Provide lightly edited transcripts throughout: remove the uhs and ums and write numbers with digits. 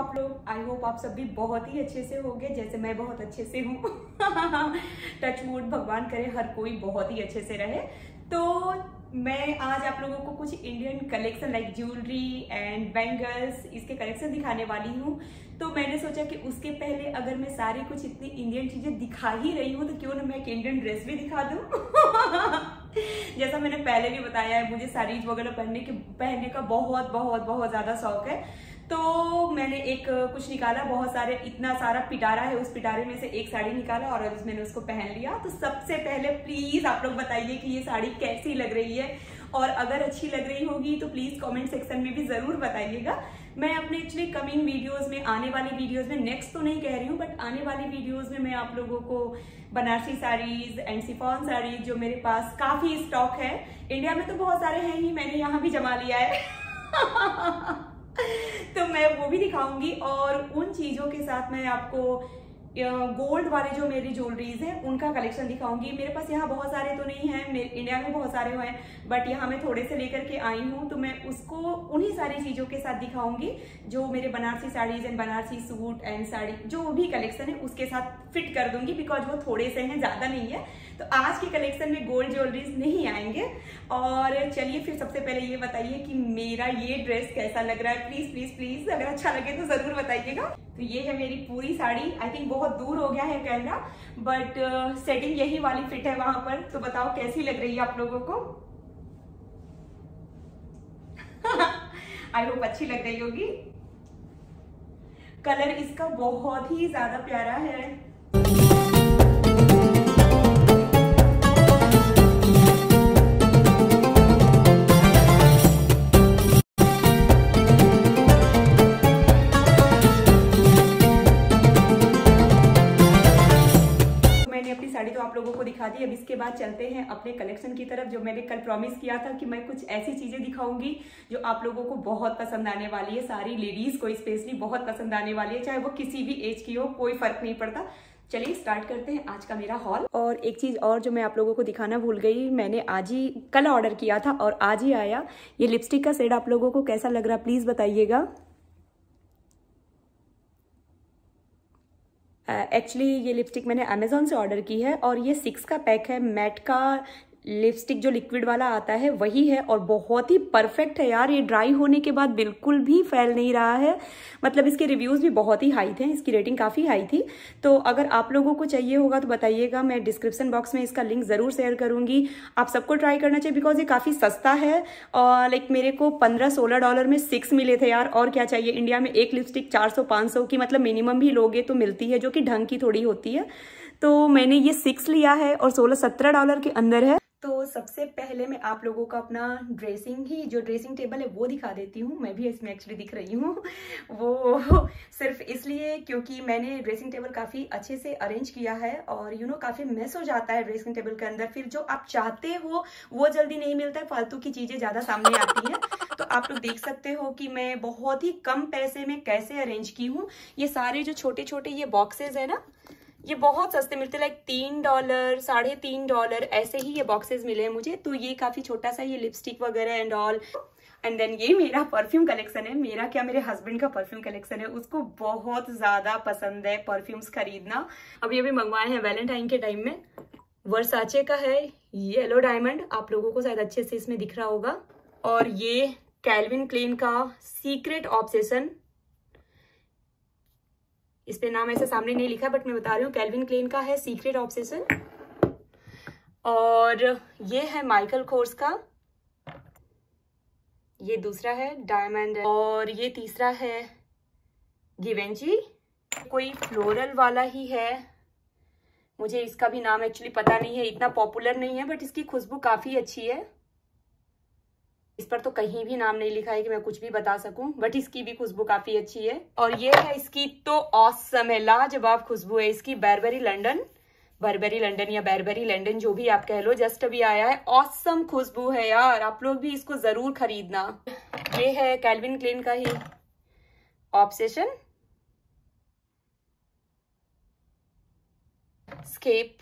आप लोग? I hope आप सब भी बहुत ही अच्छे से होंगे, जैसे मैं बहुत अच्छे से हूँ। टच वुड, भगवान करे हर कोई बहुत ही अच्छे से रहे। तो मैं आज आप लोगों को कुछ Indian collection like jewellery and bangles इसके कलेक्शन दिखाने वाली हूँ। तो मैंने सोचा कि उसके पहले अगर मैं सारी कुछ इतनी इंडियन चीजें दिखा ही रही हूँ तो क्यों ना मैं एक इंडियन ड्रेस भी दिखा दूँ। जैसा मैंने पहले भी बताया है, मुझे साड़ीज वगैरह पहनने का बहुत बहुत बहुत ज्यादा शौक है। तो मैंने एक कुछ निकाला, बहुत सारे, इतना सारा पिटारा है, उस पिटारे में से एक साड़ी निकाला और मैंने उसको पहन लिया। तो सबसे पहले प्लीज आप लोग बताइए कि ये साड़ी कैसी लग रही है, और अगर अच्छी लग रही होगी तो प्लीज कमेंट सेक्शन में भी जरूर बताइएगा। मैं अपने एक्चुअली कमिंग वीडियोस में, आने वाली वीडियोस में, नेक्स्ट तो नहीं कह रही हूँ बट आने वाली वीडियोस में मैं आप लोगों को बनारसी साड़ीज एंड शिफॉन साड़ीज जो मेरे पास काफी स्टॉक है, इंडिया में तो बहुत सारे हैं ही, मैंने यहाँ भी जमा लिया है। तो मैं वो भी दिखाऊंगी, और उन चीजों के साथ मैं आपको गोल्ड वाले जो मेरी ज्वेलरीज हैं उनका कलेक्शन दिखाऊंगी। मेरे पास यहाँ बहुत सारे तो नहीं है, इंडिया में बहुत सारे हैं बट यहाँ मैं थोड़े से लेकर के आई हूँ, तो मैं उसको उन्हीं सारी चीजों के साथ दिखाऊंगी जो मेरे Banarasi saris and Banarasi suit and sari जो भी कलेक्शन है उसके साथ फिट कर दूंगी, बिकॉज वो थोड़े से हैं, ज्यादा नहीं है। तो आज के कलेक्शन में गोल्ड ज्वेलरीज नहीं आएंगे। और चलिए फिर सबसे पहले ये बताइए कि मेरा ये ड्रेस कैसा लग रहा है। प्लीज प्लीज प्लीज अगर अच्छा लगे तो जरूर बताइएगा। तो ये है मेरी पूरी साड़ी। आई थिंक बहुत दूर हो गया है कैमरा बट सेटिंग यही वाली फिट है वहां पर। तो बताओ कैसी लग रही है आप लोगों को। आई होप अच्छी लग रही होगी। कलर इसका बहुत ही ज्यादा प्यारा है। साड़ी तो आप लोगों को दिखा दी। अब इसके बाद चलते हैं अपने कलेक्शन की तरफ, जो मैंने कल प्रॉमिस किया था कि मैं कुछ ऐसी चीजें दिखाऊंगी जो आप लोगों को बहुत पसंद आने वाली है। सारी लेडीज को स्पेशली बहुत पसंद आने वाली है, चाहे वो किसी भी एज की हो, कोई फर्क नहीं पड़ता। चलिए स्टार्ट करते हैं आज का मेरा हॉल। और एक चीज और जो मैं आप लोगों को दिखाना भूल गई, मैंने आज ही कल ऑर्डर किया था और आज ही आया। ये लिपस्टिक का शेड आप लोगों को कैसा लग रहा है प्लीज बताइएगा। एक्चुअली ये लिपस्टिक मैंने अमेजोन से ऑर्डर की है और ये 6 का पैक है। मैट का लिपस्टिक जो लिक्विड वाला आता है वही है और बहुत ही परफेक्ट है यार। ये ड्राई होने के बाद बिल्कुल भी फैल नहीं रहा है, मतलब इसके रिव्यूज भी बहुत ही हाई थे, इसकी रेटिंग काफी हाई थी। तो अगर आप लोगों को चाहिए होगा तो बताइएगा, मैं डिस्क्रिप्शन बॉक्स में इसका लिंक जरूर शेयर करूंगी। आप सबको ट्राई करना चाहिए बिकॉज ये काफी सस्ता है और लाइक मेरे को $15-16 में 6 मिले थे यार। और क्या चाहिए, इंडिया में एक लिपस्टिक 400-500 की मतलब मिनिमम भी लोगे तो मिलती है, जो कि ढंग की थोड़ी होती है। तो मैंने ये 6 लिया है और $16-17 के अंदर है। तो सबसे पहले मैं आप लोगों का अपना जो ड्रेसिंग टेबल है वो दिखा देती हूँ। मैं भी इसमें एक्चुअली दिख रही हूँ, वो सिर्फ इसलिए क्योंकि मैंने ड्रेसिंग टेबल काफ़ी अच्छे से अरेंज किया है और काफ़ी मेस हो जाता है ड्रेसिंग टेबल के अंदर, फिर जो आप चाहते हो वो जल्दी नहीं मिलता है, फालतू की चीज़ें ज़्यादा सामने आती हैं। तो आप लोग देख सकते हो कि मैं बहुत ही कम पैसे में कैसे अरेंज की हूँ। ये सारे जो छोटे छोटे ये बॉक्सेज है ना, ये बहुत सस्ते मिलते, लाइक $3, $3.5 ऐसे ही ये बॉक्सेस मिले हैं मुझे। तो ये काफी छोटा सा ये लिपस्टिक वगैरह एंड ऑल। एंड देन ये मेरा परफ्यूम कलेक्शन है। मेरा क्या, मेरे हस्बैंड का परफ्यूम कलेक्शन है, उसको बहुत ज्यादा पसंद है परफ्यूम्स खरीदना। अभी मंगवाए हैं वैलेंटाइन के टाइम में। वर्साचे का है येलो डायमंड, आप लोगों को शायद अच्छे से इसमें दिख रहा होगा। और ये कैल्विन क्लेन का सीक्रेट ऑब्सेशन, इस पे नाम ऐसे सामने नहीं लिखा बट मैं बता रही हूँ, कैल्विन क्लेन का है सीक्रेट ऑब्सेशन। और ये है माइकल कोर्स का, ये दूसरा है डायमंड, और ये तीसरा है गिवेंची, कोई फ्लोरल वाला ही है। मुझे इसका भी नाम एक्चुअली पता नहीं है, इतना पॉपुलर नहीं है बट इसकी खुशबू काफी अच्छी है। इस पर तो कहीं भी नाम नहीं लिखा है कि मैं कुछ भी बता सकूं, बट इसकी भी खुशबू काफी अच्छी है। और ये है इसकी तो ऑसम है, लाजवाब खुशबू है इसकी, बर्बरी लंदन या बर्बरी लंदन जो भी आप कह लो, जस्ट अभी आया है। ऑसम खुशबू है यार, आप लोग भी इसको जरूर खरीदना। ये है कैल्विन क्लेन का ही ऑब्सेशन स्केप।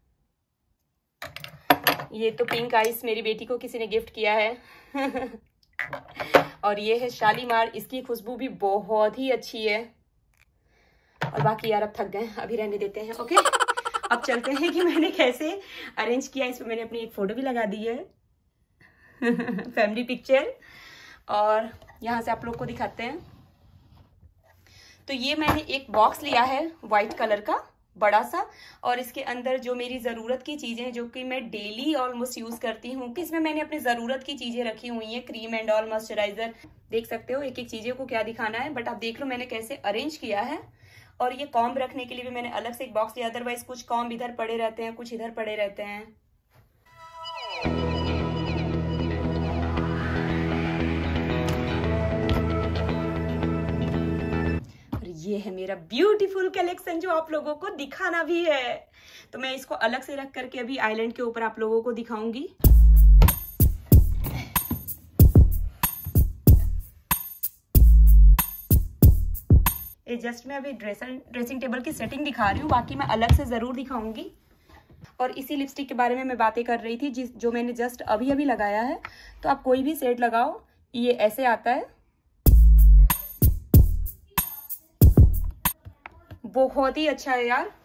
ये तो पिंक आइस मेरी बेटी को किसी ने गिफ्ट किया है। और ये है शालीमार, इसकी खुशबू भी बहुत ही अच्छी है। और बाकी यार अब थक गए, अभी रहने देते हैं। ओके, अब चलते हैं कि मैंने कैसे अरेंज किया। इसमें मैंने अपनी एक फोटो भी लगा दी है फैमिली पिक्चर, और यहाँ से आप लोग को दिखाते हैं। तो ये मैंने एक बॉक्स लिया है व्हाइट कलर का बड़ा सा, और इसके अंदर जो मेरी ज़रूरत की चीज़ें हैं, जो कि मैं डेली ऑलमोस्ट यूज़ करती हूँ, कि इसमें मैंने अपनी ज़रूरत की चीज़ें रखी हुई हैं, क्रीम एंड ऑल, मॉइस्चराइजर। देख सकते हो एक एक चीज़ें को क्या दिखाना है, बट आप देख लो मैंने कैसे अरेंज किया है। और ये कॉम्ब रखने के लिए भी मैंने अलग से एक बॉक्स लिया, अदरवाइज कुछ कॉम्ब इधर पड़े रहते हैं, कुछ इधर पड़े रहते हैं। और ये है मेरा ब्यूटीफुल कलेक्शन जो आप लोगों को दिखाना भी है, तो मैं इसको अलग से रख करके अभी आइलैंड के ऊपर आप लोगों को दिखाऊंगी। ये जस्ट मैं अभी ड्रेसिंग टेबल की सेटिंग दिखा रही हूँ, बाकी मैं अलग से ज़रूर दिखाऊंगी। और इसी लिपस्टिक के बारे में मैं बातें कर रही थी, जो मैंने जस्ट अभी अभी लगाया है। तो आप कोई भी शेड लगाओ, ये ऐसे आता है, बहुत ही अच्छा है यार।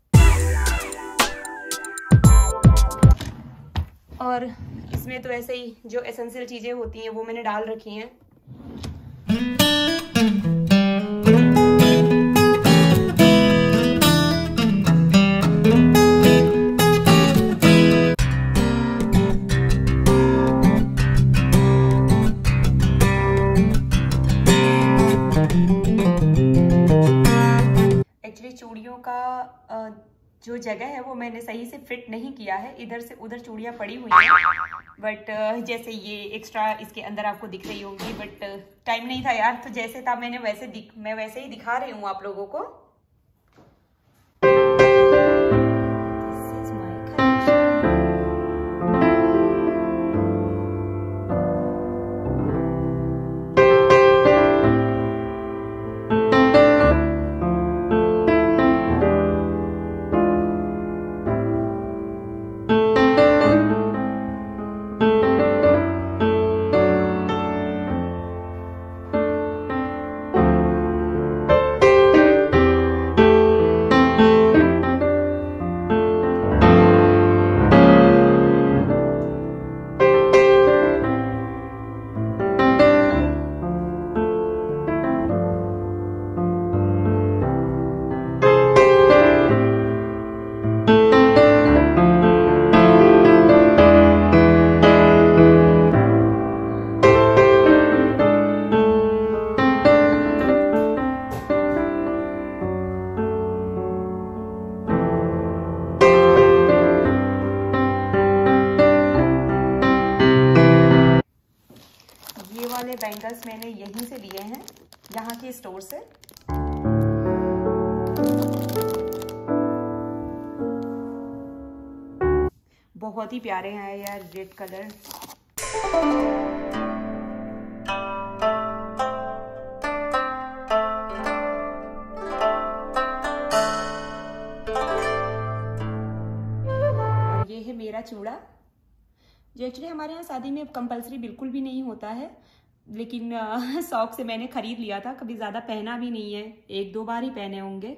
और इसमें तो ऐसे ही जो एसेंशियल चीज़ें होती हैं वो मैंने डाल रखी हैं। चूड़ियों का जो जगह है वो मैंने सही से फिट नहीं किया है, इधर से उधर चूड़ियाँ पड़ी हुई हैं, बट जैसे ये एक्स्ट्रा इसके अंदर आपको दिख रही होंगी, बट टाइम नहीं था यार, तो जैसे था मैं वैसे ही दिखा रही हूँ आप लोगों को। वाले बैंगल्स मैंने यहीं से लिए हैं, यहाँ के स्टोर से। बहुत ही प्यारे हैं यार, रेड कलर। और ये है मेरा चूड़ा, जो एक्चुअली हमारे यहाँ शादी में कंपलसरी बिल्कुल भी नहीं होता है, लेकिन शौक से मैंने खरीद लिया था। कभी ज़्यादा पहना भी नहीं है, 1-2 बार ही पहने होंगे।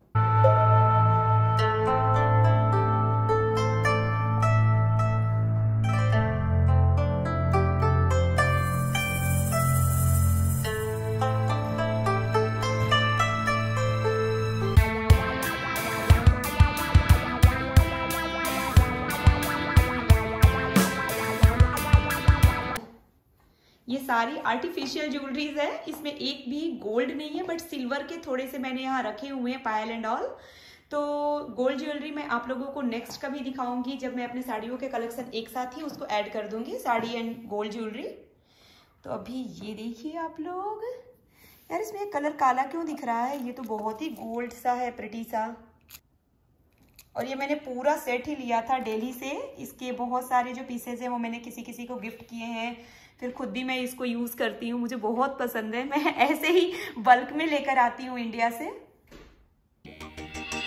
ये सारी आर्टिफिशियल ज्वेलरीज है, इसमें एक भी गोल्ड नहीं है, बट सिल्वर के थोड़े से मैंने यहाँ रखे हुए हैं, पायल एंड ऑल। तो गोल्ड ज्वेलरी मैं आप लोगों को नेक्स्ट कभी दिखाऊंगी, जब मैं अपने साड़ियों के कलेक्शन एक साथ ही उसको ऐड कर दूंगी, साड़ी एंड गोल्ड ज्वेलरी। तो अभी ये देखिए आप लोग, यार इसमें कलर काला क्यों दिख रहा है, ये तो बहुत ही गोल्ड सा है, प्रिटी सा। और ये मैंने पूरा सेट ही लिया था दिल्ली से। इसके बहुत सारे जो पीसेज हैं वो मैंने किसी किसी को गिफ्ट किए हैं, फिर खुद भी मैं इसको यूज़ करती हूँ, मुझे बहुत पसंद है। मैं ऐसे ही बल्क में लेकर आती हूँ इंडिया से।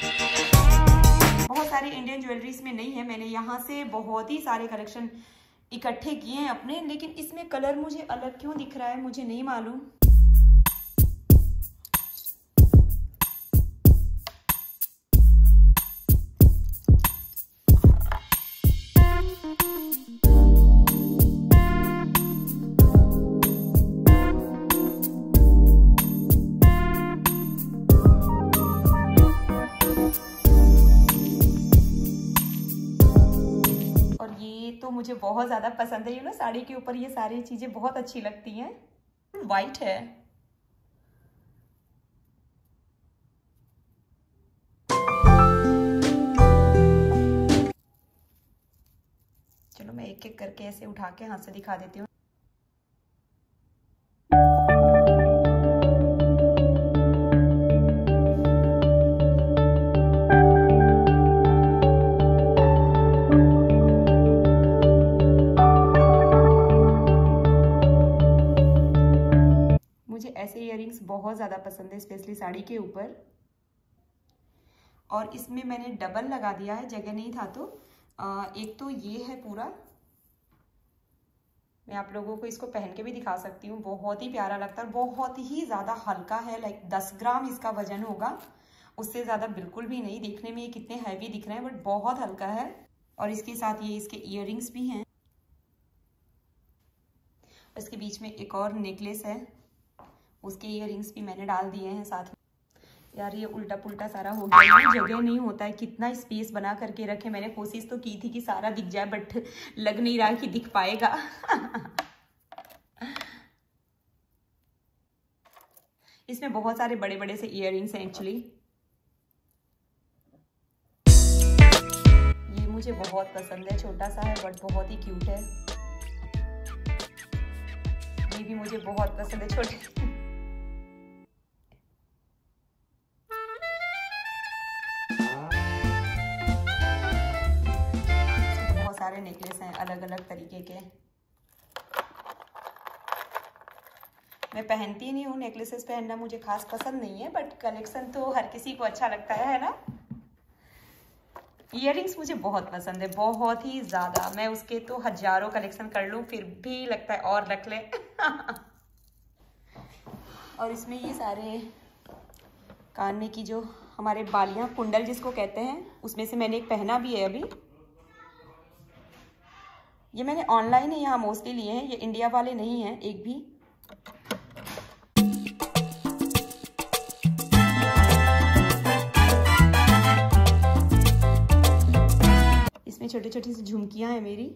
बहुत सारी इंडियन ज्वेलरीज में नहीं है, मैंने यहाँ से बहुत ही सारे कलेक्शन इकट्ठे किए हैं अपने, लेकिन इसमें कलर मुझे अलग क्यों दिख रहा है मुझे नहीं मालूम। तो मुझे बहुत ज़्यादा पसंद है, साड़ी के ऊपर ये सारी चीज़ें बहुत अच्छी लगती हैं। वाइट है। चलो मैं एक एक करके ऐसे उठा के हाथ से दिखा देती हूँ। ऐसे इयररिंग्स बहुत ज़्यादा पसंद है, स्पेशली साड़ी के ऊपर। और इसमें मैंने डबल लगा दिया है, जगह नहीं था तो। एक तो ये है पूरा, मैं आप लोगों को इसको पहन के भी दिखा सकती हूँ। बहुत ही प्यारा लगता है, बहुत ही ज़्यादा हल्का है, लाइक 10 ग्राम इसका वजन होगा, उससे ज़्यादा बिल्कुल भी नहीं। देखने में ये कितने हैवी दिख रहे हैं बट बहुत हल्का है। और इसके साथ ये इसके इयररिंग्स भी हैं। इसके बीच में एक और नेकलेस है, उसके इयररिंग्स भी मैंने डाल दिए हैं साथ में। यार ये उल्टा पुल्टा सारा हो गया है, जगह नहीं होता है, कितना स्पेस बना करके रखे। मैंने कोशिश तो की थी कि सारा दिख जाए बट लग नहीं रहा कि दिख पाएगा। इसमें बहुत सारे बड़े बड़े से इयररिंग्स हैं एक्चुअली। ये मुझे बहुत पसंद है, छोटा सा है बट बहुत ही क्यूट है। ये भी मुझे बहुत पसंद है, छोटे। सारे नेकलेस हैं अलग अलग तरीके के। मैं पहनती नहीं हूँ, नेकलेसेस पहनना मुझे खास पसंद नहीं है, बट कलेक्शन तो हर किसी को अच्छा लगता है ना। इयररिंग्स मुझे बहुत पसंद है, बहुत ही ज़्यादा। मैं उसके तो हजारों कलेक्शन कर लूँ फिर भी लगता है और रख ले। और इसमें ये सारे कान में की जो हमारे बालियाँ, कुंडल जिसको कहते हैं, उसमें से मैंने एक पहना भी है अभी। ये मैंने ऑनलाइन है यहाँ मोस्टली लिए हैं, ये इंडिया वाले नहीं हैं एक भी। इसमें छोटी छोटी सी झुमकियां हैं मेरी।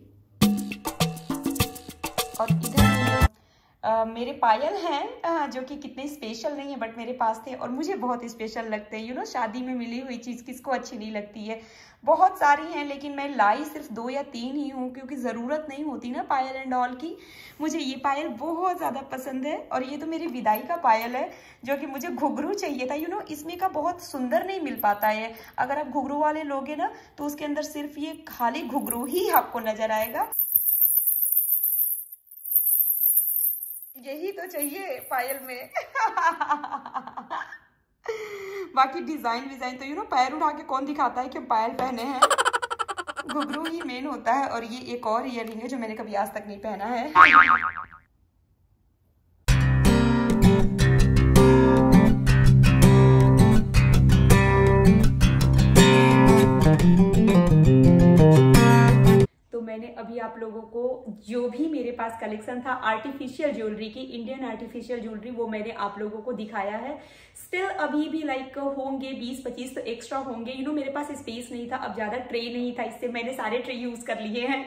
और इधर मेरे पायल हैं जो कि कितने स्पेशल नहीं है बट मेरे पास थे और मुझे बहुत स्पेशल लगते हैं। शादी में मिली हुई चीज़ किसको अच्छी नहीं लगती है। बहुत सारी हैं लेकिन मैं लाई सिर्फ 2 या 3 ही हूँ, क्योंकि ज़रूरत नहीं होती ना पायल एंड ऑल की। मुझे ये पायल बहुत ज़्यादा पसंद है। और ये तो मेरी विदाई का पायल है जो कि मुझे घुघरू चाहिए था। इसमें का बहुत सुंदर नहीं मिल पाता है। अगर आप घुघरू वाले लोगे ना तो उसके अंदर सिर्फ ये खाली घुघरू ही आपको नजर आएगा। यही तो चाहिए पायल में। बाकी डिजाइन तो पैर उठा के कौन दिखाता है कि पायल पहने हैं। घुघरू ही मेन होता है। और ये एक और इयररिंग है जो मैंने कभी आज तक नहीं पहना है। मैंने अभी आप लोगों को जो भी मेरे पास कलेक्शन था आर्टिफिशियल ज्वेलरी की, इंडियन आर्टिफिशियल ज्वेलरी, वो मैंने आप लोगों को दिखाया है। स्टिल अभी भी लाइक होंगे 20-25 तो एक्स्ट्रा होंगे। मेरे पास स्पेस नहीं था, अब ज़्यादा ट्रे नहीं था, इससे मैंने सारे ट्रे यूज़ कर लिए हैं।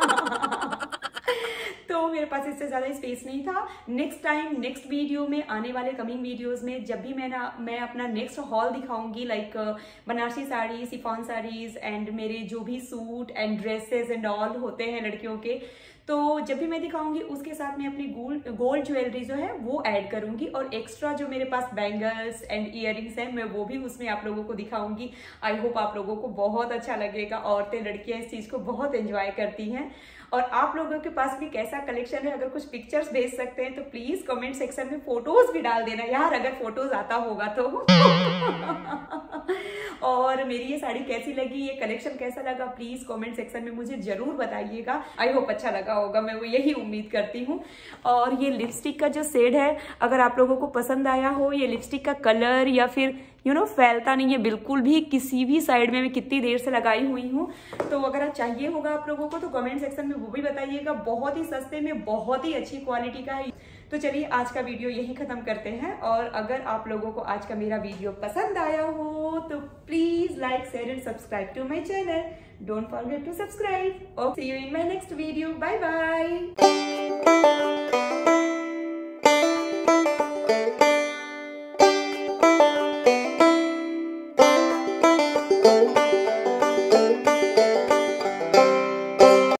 तो मेरे पास इससे ज़्यादा स्पेस नहीं था। नेक्स्ट टाइम नेक्स्ट वीडियो में, आने वाले कमिंग वीडियोस में जब भी मैं अपना नेक्स्ट हॉल दिखाऊंगी, like Banarasi sari, chiffon saris and मेरे जो भी suit and dresses and all होते हैं लड़कियों के, तो जब भी मैं दिखाऊंगी उसके साथ में अपनी गोल्ड ज्वेलरी जो है वो ऐड करूंगी। और एक्स्ट्रा जो मेरे पास बैंगल्स एंड इयररिंग्स हैं मैं वो भी उसमें आप लोगों को दिखाऊंगी। आई होप आप लोगों को बहुत अच्छा लगेगा। औरतें, लड़कियां इस चीज़ को बहुत एंजॉय करती हैं। और आप लोगों के पास भी कैसा कलेक्शन है, अगर कुछ पिक्चर्स भेज सकते हैं तो प्लीज कमेंट सेक्शन में फोटोज भी डाल देना यार, अगर फोटोज आता होगा तो। और मेरी ये साड़ी कैसी लगी, ये कलेक्शन कैसा लगा, प्लीज कमेंट सेक्शन में मुझे जरूर बताइएगा। आई होप अच्छा लगा होगा, मैं वो यही उम्मीद करती हूँ। और ये लिपस्टिक का जो शेड है, अगर आप लोगों को पसंद आया हो, ये लिपस्टिक का कलर या फिर फैलता नहीं है बिल्कुल भी किसी भी साइड में, मैं कितनी देर से लगाई हुई हूँ, तो अगर चाहिए होगा आप लोगों को तो कमेंट सेक्शन में वो भी बताइएगा। बहुत ही सस्ते में बहुत ही अच्छी क्वालिटी का है। तो चलिए आज का वीडियो यही खत्म करते हैं। और अगर आप लोगों को आज का मेरा वीडियो पसंद आया हो तो please like, share and subscribe to my channel. Don't forget to subscribe. See you in my next video. Bye bye.